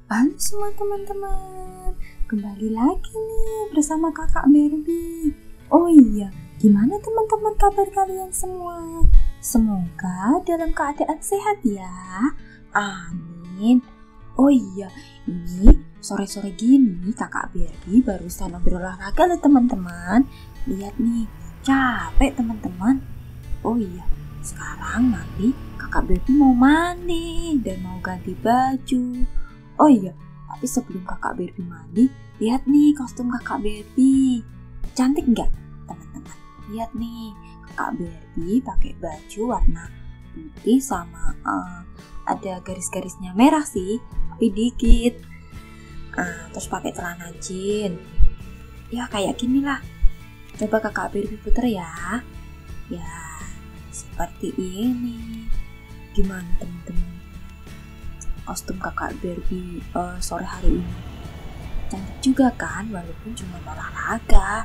Halo semua teman-teman, kembali lagi nih bersama kakak Barbie. Oh iya, gimana teman-teman kabar kalian semua? Semoga dalam keadaan sehat ya. Amin. Oh iya, ini sore-sore gini kakak Barbie barusan berolahraga loh teman-teman. Lihat nih, capek teman-teman. Oh iya, sekarang nanti kakak Barbie mau mandi dan mau ganti baju. Oh iya, tapi sebelum kakak Barbie mandi, lihat nih kostum kakak Barbie. Cantik nggak, teman-teman? Lihat nih, kakak Barbie pakai baju warna putih sama ada garis-garisnya merah sih, tapi dikit. Terus pakai celana jeans. Ya kayak gini lah. Coba kakak Barbie puter ya. Ya, seperti ini. Gimana teman-teman? Kostum kakak Barbie sore hari ini cantik juga kan, walaupun cuma olahraga.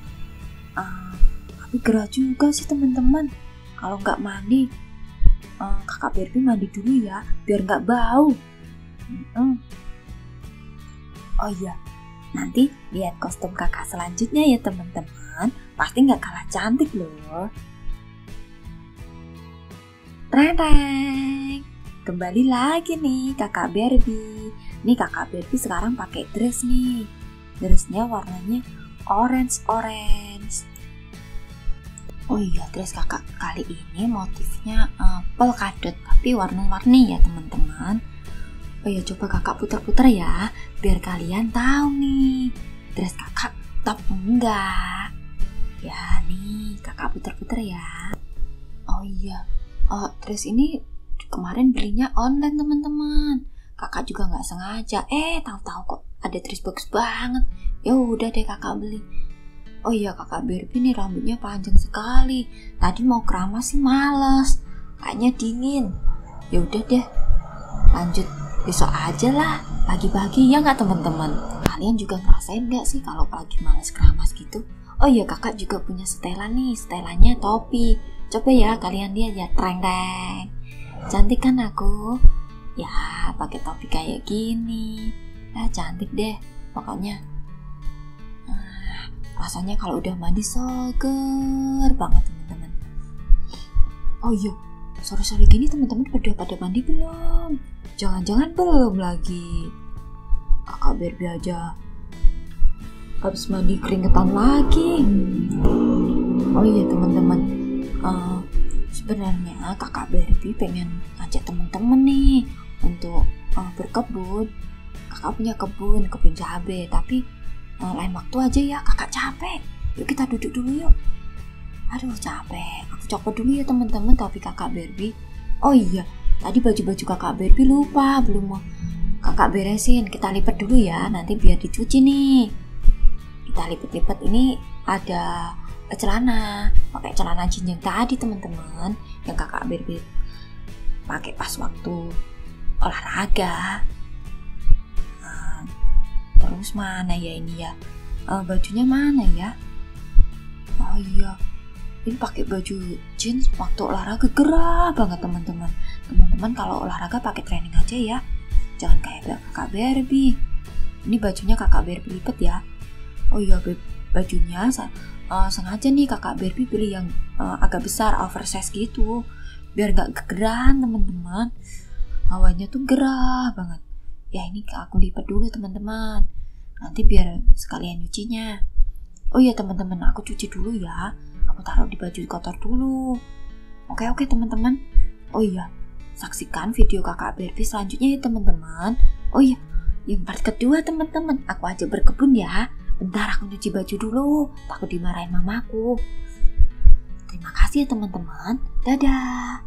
Tapi gerah juga sih teman-teman. Kalau nggak mandi, kakak Barbie mandi dulu ya, biar nggak bau. Oh iya, nanti lihat kostum kakak selanjutnya ya teman-teman. Pasti nggak kalah cantik loh. Reng. Kembali lagi nih kakak Barbie. Nih kakak Barbie sekarang pakai dress nih. Dressnya warnanya orange. Oh iya, dress kakak kali ini motifnya polkadot tapi warna-warni ya teman-teman. Oh iya, coba kakak putar-putar ya, biar kalian tahu nih dress kakak top enggak. Ya nih kakak putar-putar ya. Oh iya, dress ini kemarin belinya online teman-teman. Kakak juga nggak sengaja. Tahu-tahu kok ada dress bagus banget. Ya udah deh kakak beli. Oh iya kakak Barbie nih rambutnya panjang sekali. Tadi mau keramas sih males. Kayaknya dingin. Ya udah deh. Lanjut besok aja lah. Pagi-pagi ya nggak teman-teman? Kalian juga ngerasain nggak sih kalau pagi males keramas gitu? Oh iya kakak juga punya setelan nih. Setelannya topi. Coba ya kalian lihat ya, treng. Cantik kan aku? Ya pakai topi kayak gini. Ya cantik deh pokoknya. Rasanya kalau udah mandi seger banget teman-teman. Oh iya, sore-sore gini teman-teman pada mandi belum? Jangan-jangan belum lagi. Kakak Barbie aja habis mandi keringetan lagi. Oh iya teman-teman, sebenarnya kakak Barbie pengen ngajak teman-teman nih untuk berkebun. Kakak punya kebun cabai, tapi lain waktu aja ya, kakak capek. Yuk kita duduk dulu yuk. Aduh capek, aku copot dulu ya teman-teman topi kakak Barbie. Oh iya, tadi baju-baju kakak Barbie lupa, belum mau kakak beresin. Kita lipat dulu ya, nanti biar dicuci nih. Kita lipat-lipat, ini ada celana, pakai celana jeans yang tadi teman-teman, yang kakak Barbie pakai pas waktu olahraga. Terus mana ya ini ya, bajunya mana ya? Oh iya, ini pakai baju jeans waktu olahraga, gerah banget teman-teman. Teman-teman kalau olahraga pakai training aja ya, jangan kayak kakak Barbie. Ini bajunya kakak Barbie lipat ya. Oh iya, bajunya sengaja nih kakak Barbie pilih yang agak besar, oversize gitu, biar gak kegeran teman-teman. Hawanya tuh gerah banget. Ya ini aku lipat dulu teman-teman, nanti biar sekalian nyucinya. Oh iya teman-teman, aku cuci dulu ya. Aku taruh di baju kotor dulu. Oke teman-teman. Oh iya, saksikan video kakak Barbie selanjutnya ya teman-teman. Oh iya, yang part kedua teman-teman, aku ajak berkebun ya. Bentar aku nyuci baju dulu, takut dimarahin mamaku. Terima kasih ya teman-teman. Dadah.